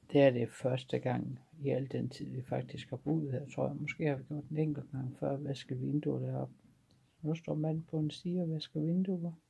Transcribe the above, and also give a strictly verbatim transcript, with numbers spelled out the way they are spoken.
Det er det første gang i al den tid, vi faktisk har boet her, tror jeg. Måske har vi gjort en enkelt gang før at vaske vinduer deroppe. Nu står manden på en side og vasker vinduer.